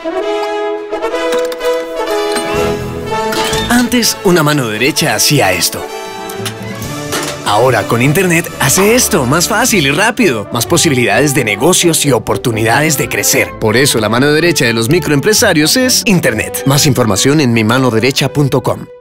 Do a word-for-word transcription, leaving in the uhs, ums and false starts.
Antes, una mano derecha hacía esto. Ahora, con Internet, hace esto más fácil y rápido. Más posibilidades de negocios y oportunidades de crecer. Por eso, la mano derecha de los microempresarios es Internet. Más información en mi mano derecha punto com.